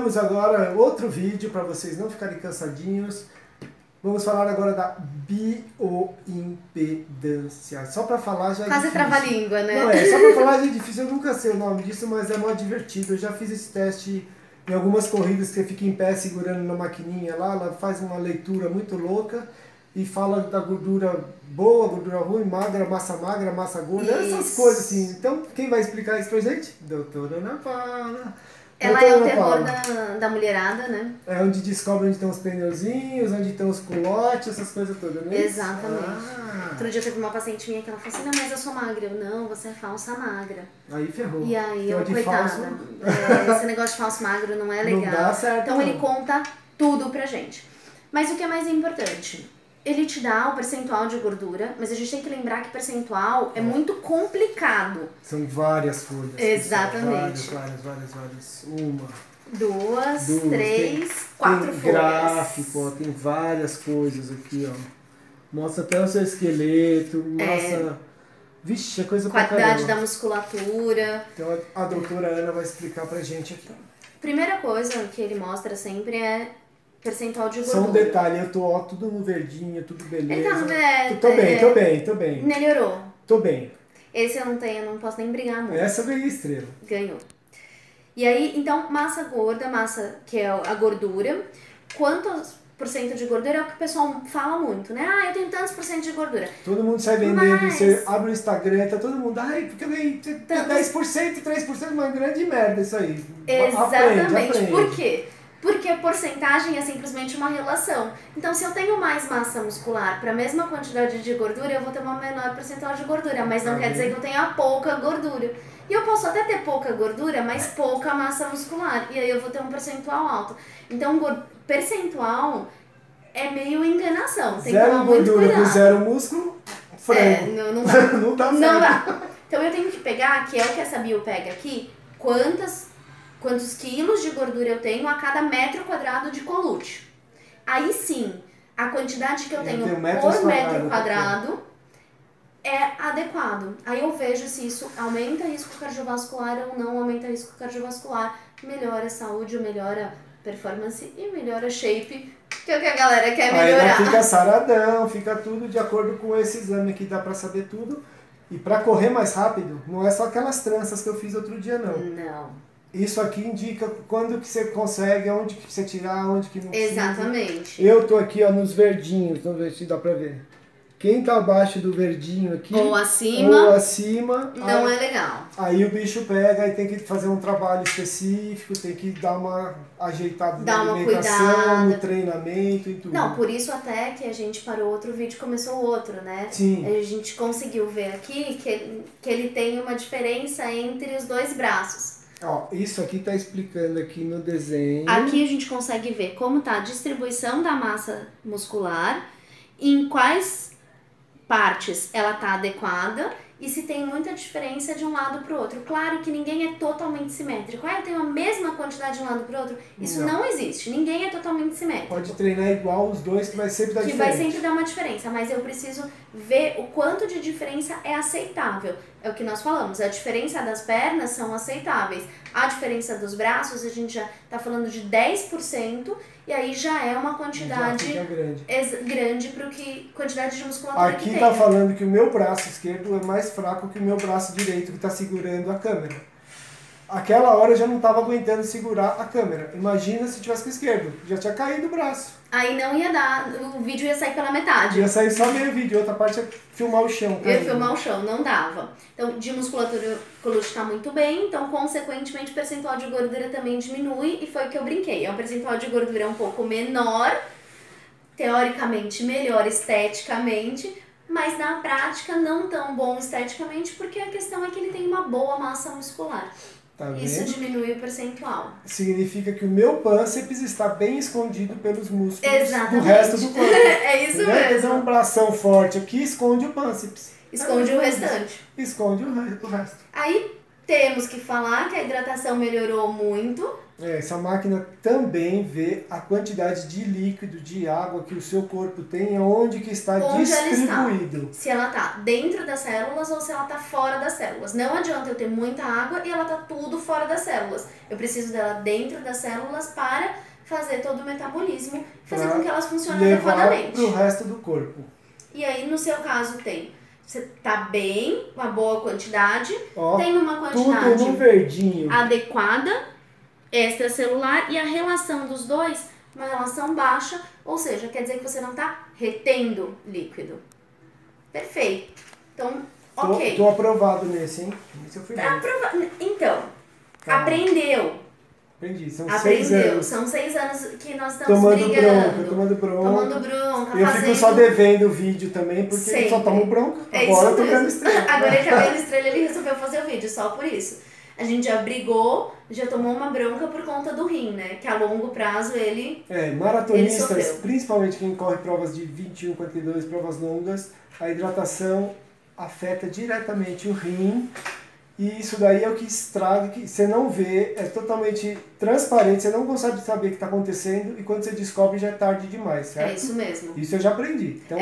Vamos agora, outro vídeo para vocês não ficarem cansadinhos. Vamos falar agora da bioimpedância. Só para falar já é quase difícil. trava-língua, né? Não, só para falar já é difícil. Eu nunca sei o nome disso, mas é muito divertido. Eu já fiz esse teste em algumas corridas que você fica em pé segurando na maquininha lá. Ela faz uma leitura muito louca e fala da gordura boa, gordura ruim, magra, massa gorda, essas coisas assim. Então, quem vai explicar isso pra gente? Doutora Ana Paula. Ela é o terror da mulherada, né? É onde descobre onde estão os pneuzinhos, onde estão os culotes, essas coisas todas, né? Exatamente. Outro dia teve uma paciente minha que ela falou assim, não, mas eu sou magra. Eu, não, você é falsa magra. Aí ferrou. E aí então, eu, coitada, falso... esse negócio de falso magro não é legal. Não dá certo, então não. ele conta tudo pra gente. Mas o que é mais importante? Ele te dá o percentual de gordura, mas a gente tem que lembrar que percentual é muito complicado. São várias folhas. Exatamente. Várias. Uma. Duas, três, tem, 4 tem folhas. Gráfico, ó, tem várias coisas aqui, ó. Mostra até o seu esqueleto, mostra... Vixe, é coisa pra caramba. Qualidade da musculatura. Então a doutora Ana vai explicar pra gente aqui. Primeira coisa que ele mostra sempre é percentual de gordura. Só um detalhe, eu tô ó, tudo no verdinho, tudo beleza. Ele tá no Tô bem. Melhorou. Tô bem. Esse eu não tenho, eu não posso nem brigar muito. Essa ganhei estrela. Ganhou. E aí, então, massa gorda, massa que é a gordura. Quantos por cento de gordura é o que o pessoal fala muito, né? Ah, eu tenho tantos por cento de gordura. Todo mundo sai vendendo, Mas... você abre o Instagram, tá todo mundo, ai, porque eu ganhei 10%, 3%, uma grande merda isso aí. Exatamente. Aprende. Por quê? Porque a porcentagem é simplesmente uma relação. Então, se eu tenho mais massa muscular para a mesma quantidade de gordura, eu vou ter uma menor percentual de gordura, mas não quer dizer que eu tenha pouca gordura. E eu posso até ter pouca gordura, mas pouca massa muscular. E aí eu vou ter um percentual alto. Então, percentual é meio enganação. Tem que tomar muito cuidado. Com zero músculo, frango. Não dá. Não dá certo. Não dá. Então, eu tenho que pegar, que é o que essa bio pega aqui, quantos quilos de gordura eu tenho a cada metro quadrado de colute. Aí sim, a quantidade que eu tenho por metro quadrado é adequado. Aí eu vejo se isso aumenta risco cardiovascular ou não aumenta risco cardiovascular, melhora a saúde, melhora a performance e melhora a shape, que é o que a galera quer melhorar. Aí fica saradão, fica tudo de acordo com esse exame aqui, dá pra saber tudo. E pra correr mais rápido, não é só aquelas tranças que eu fiz outro dia, não. Não. Isso aqui indica quando que você consegue, onde que você tirar, onde que não precisa. Exatamente. Eu tô aqui ó, nos verdinhos, vamos ver se dá pra ver. Quem tá abaixo do verdinho aqui, ou acima não aí, é legal. Aí o bicho pega e tem que fazer um trabalho específico, tem que dar uma ajeitada na alimentação, no treinamento e tudo. Não, por isso até que a gente parou outro vídeo e começou outro, né? Sim. A gente conseguiu ver aqui que ele tem uma diferença entre os dois braços. Ó, isso aqui tá explicando aqui no desenho. Aqui a gente consegue ver como tá a distribuição da massa muscular, em quais partes ela tá adequada e se tem muita diferença de um lado para o outro. Claro que ninguém é totalmente simétrico. Ah, eu tenho a mesma quantidade de um lado para o outro. Isso não existe. Ninguém é totalmente simétrico. Pode treinar igual os dois que vai sempre dar diferença. Que vai sempre dar uma diferença, mas eu preciso ver o quanto de diferença é aceitável. É o que nós falamos, a diferença das pernas são aceitáveis. A diferença dos braços, a gente já tá falando de 10%, e aí já é uma quantidade grande para que quantidade de musculatura aqui que tem. Tá falando que o meu braço esquerdo é mais fraco que o meu braço direito que tá segurando a câmera. Aquela hora eu já não tava aguentando segurar a câmera. Imagina se tivesse com o esquerdo, já tinha caído o braço. Aí não ia dar, o vídeo ia sair pela metade. Ia sair só meio vídeo, outra parte ia filmar o chão. Ia filmar o chão, não dava. Então, de musculatura, o colute tá muito bem, então, consequentemente, o percentual de gordura também diminui, e foi o que eu brinquei. É um percentual de gordura um pouco menor, teoricamente melhor esteticamente, mas na prática não tão bom esteticamente, porque a questão é que ele tem uma boa massa muscular. Tá isso diminui o percentual. Significa que o meu pânceps está bem escondido pelos músculos do resto do corpo. É isso mesmo. Quer dizer, um bração forte aqui esconde o pânceps. Esconde o restante. Esconde o resto. Aí, Temos que falar que a hidratação melhorou muito. Essa máquina também vê a quantidade de líquido, de água que o seu corpo tem e onde que está distribuído. Se ela está dentro das células ou se ela está fora das células. Não adianta eu ter muita água e ela tá tudo fora das células. Eu preciso dela dentro das células para fazer todo o metabolismo, fazer com que elas funcionem adequadamente. Para o resto do corpo. E aí, no seu caso, você tá bem, uma boa quantidade, tem uma quantidade tudo no verdinho. adequada, extracelular, e a relação dos dois, uma relação baixa, ou seja, quer dizer que você não está retendo líquido. Perfeito. Então, ok. Tô aprovado nesse, hein? Esse eu fui bem. Então, aprendeu. Aprendi, são 6 anos. São 6 anos que nós estamos brigando. Tomando bronca, eu fico só devendo o vídeo também, porque ele só toma bronca. Agora eu tô vendo estrela. Agora ele tá vendo estrela, ele resolveu fazer o vídeo, só por isso. A gente já brigou, já tomou uma bronca por conta do rim, né? Que a longo prazo maratonistas, principalmente quem corre provas de 21, 42, provas longas, a hidratação afeta diretamente o rim. E isso daí é o que estraga, que você não vê, é totalmente transparente, você não consegue saber o que está acontecendo e quando você descobre já é tarde demais, certo? É isso mesmo. Isso eu já aprendi. Então,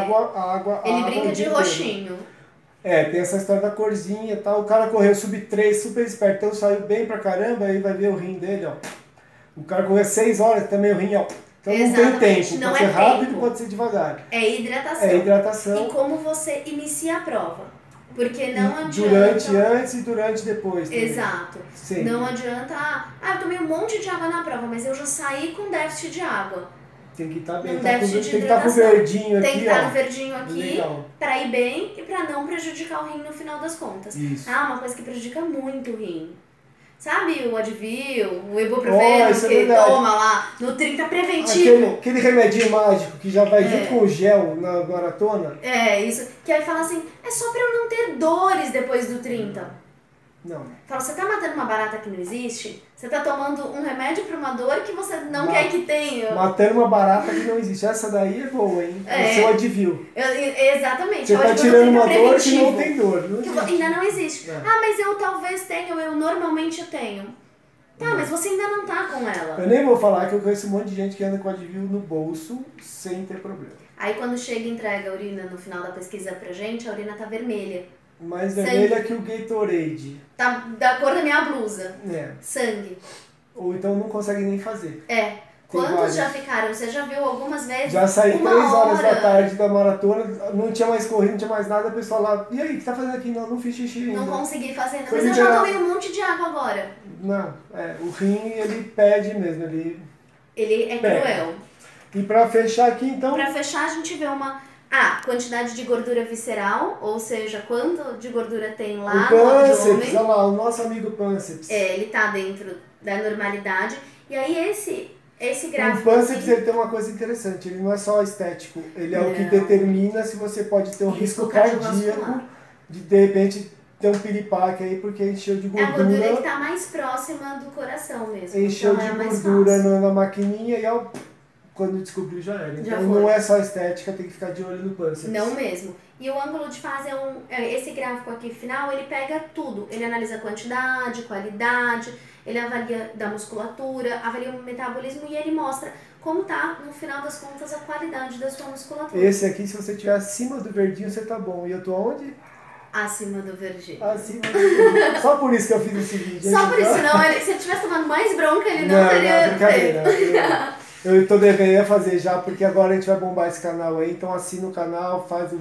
água. Ele brinca de roxinho. Tem essa história da corzinha e tal. O cara correu sub-3, super esperto, então saiu bem pra caramba, aí vai ver o rim dele, ó. O cara correu 6 horas, também o rim, ó. Então não tem tempo, pode ser rápido, pode ser devagar. É hidratação. É hidratação. E como você inicia a prova. Porque não adianta... Durante, antes e durante depois. Também. Exato. Sim. Não adianta... eu tomei um monte de água na prova, mas eu já saí com déficit de água. Tem que estar bem. Tem que estar com o verdinho aqui, Tem que estar no verdinho aqui, legal. Pra ir bem e pra não prejudicar o rim no final das contas. Isso. Uma coisa que prejudica muito o rim. Sabe o Advil, o ibuprofeno que toma lá no 30 preventivo? Aquele remedinho mágico que já vai junto com o gel na maratona? Isso. Que aí fala assim, é só pra eu não ter dores depois do 30. Não. Fala, você tá matando uma barata que não existe? Você tá tomando um remédio pra uma dor que você não quer que tenha? Matando uma barata que não existe. Essa daí é boa, hein? É o seu Advil. Exatamente. Você tá tirando uma dor que não tem dor. Ainda não existe. Mas eu talvez tenha, eu normalmente tenho. Mas você ainda não tá com ela. Eu nem vou falar que eu conheço um monte de gente que anda com Advil no bolso sem ter problema. Aí quando chega e entrega a urina no final da pesquisa pra gente, a urina tá vermelha. Mais vermelha que o Gatorade. Tá da cor da minha blusa. Sangue. Ou então não consegue nem fazer. Quantos já ficaram? Você já viu algumas vezes? Já saí 3 horas da tarde da maratona, não tinha mais corrida, não tinha mais nada, o pessoal lá, e aí, o que tá fazendo aqui? Não fiz xixi ainda. Não consegui fazer, mas eu já tomei um monte de água agora. Não, o rim, ele pede mesmo, ele é cruel. E pra fechar aqui, então... Pra fechar, a gente vê uma... quantidade de gordura visceral, ou seja, quanto de gordura tem lá no abdômen. Olha lá, o nosso amigo pânceps. Ele tá dentro da normalidade. E aí esse gráfico... O pânceps ele tem uma coisa interessante, ele não é só estético, ele é o que determina se você pode ter um risco cardíaco, de repente ter um piripaque aí, porque encheu de gordura. É a gordura que tá mais próxima do coração mesmo. Encheu de gordura na maquininha e quando descobriu já era. Então não é só estética, tem que ficar de olho no pânceps. Não mesmo. E o ângulo de fase esse gráfico aqui final, ele pega tudo. Ele analisa quantidade, qualidade, ele avalia da musculatura, avalia o metabolismo e ele mostra como tá, no final das contas, a qualidade da sua musculatura. Esse aqui, se você estiver acima do verdinho, você tá bom. E eu tô onde? Acima do verdinho. Acima do verdinho. Só por isso que eu fiz esse vídeo. Só por isso, não. Se ele tivesse tomado mais bronca, ele não teria... Não, brincadeira. Eu tô devendo fazer já, porque agora a gente vai bombar esse canal aí. Então assina o canal, faz o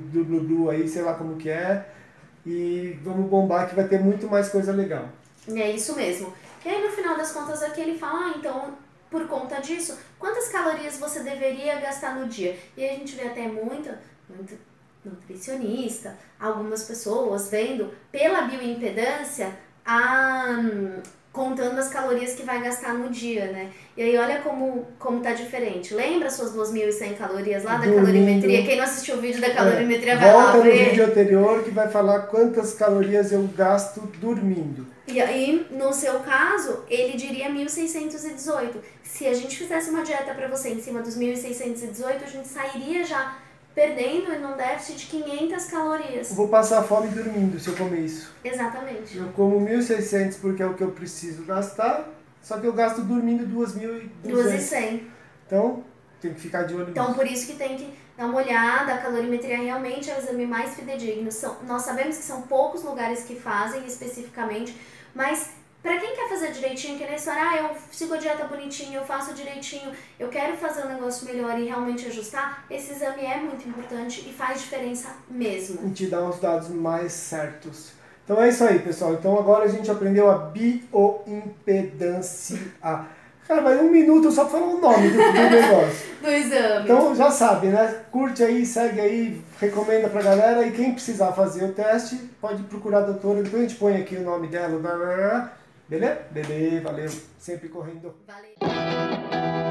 blu aí, sei lá como que é. E vamos bombar que vai ter muito mais coisa legal. É isso mesmo. E aí no final das contas aqui ele fala, então, por conta disso, quantas calorias você deveria gastar no dia? E aí a gente vê até muito nutricionista, algumas pessoas vendo pela bioimpedância contando as calorias que vai gastar no dia, né? E aí olha como tá diferente. Lembra suas 2.100 calorias lá da calorimetria? Quem não assistiu o vídeo da calorimetria vai lá ver. Volta no vídeo anterior que vai falar quantas calorias eu gasto dormindo. E aí, no seu caso, ele diria 1.618. Se a gente fizesse uma dieta pra você em cima dos 1.618, a gente sairia já perdendo em um déficit de 500 calorias. Eu vou passar fome dormindo se eu comer isso. Exatamente. Eu como 1.600 porque é o que eu preciso gastar, só que eu gasto dormindo 2.200. 2.100. Então, tem que ficar de olho Então, nisso. por isso que tem que dar uma olhada, a calorimetria realmente é o exame mais fidedigno. Nós sabemos que são poucos lugares que fazem especificamente, mas para quem quer fazer direitinho, que nem história, eu sigo a dieta bonitinho, eu faço direitinho, eu quero fazer um negócio melhor e realmente ajustar, esse exame é muito importante e faz diferença mesmo. E te dá os dados mais certos. Então é isso aí, pessoal. Então agora a gente aprendeu a bioimpedância. Cara, vai 1 minuto só pra falar o nome do negócio. Do exame. Então já sabe, né? Curte aí, segue aí, recomenda pra galera. E quem precisar fazer o teste, pode procurar a doutora. Depois a gente põe aqui o nome dela. Beleza? Beleza, valeu. Sempre correndo. Valeu.